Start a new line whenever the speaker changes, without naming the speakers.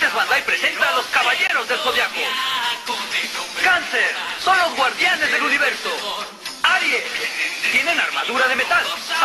Deportes Bandai presenta a los Caballeros del Zodiaco. Cáncer, son los guardianes del universo. Aries, tienen armadura de metal.